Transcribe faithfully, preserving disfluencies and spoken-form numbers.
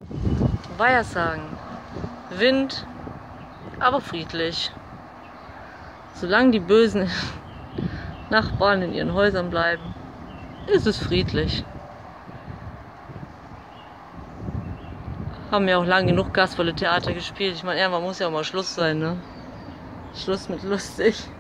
Weiersagen. Wind, aber friedlich. Solange die bösen Nachbarn in ihren Häusern bleiben, ist es friedlich. Haben ja auch lange genug Kasperle Theater gespielt. Ich meine, irgendwann muss ja auch mal Schluss sein, ne? Schluss mit lustig.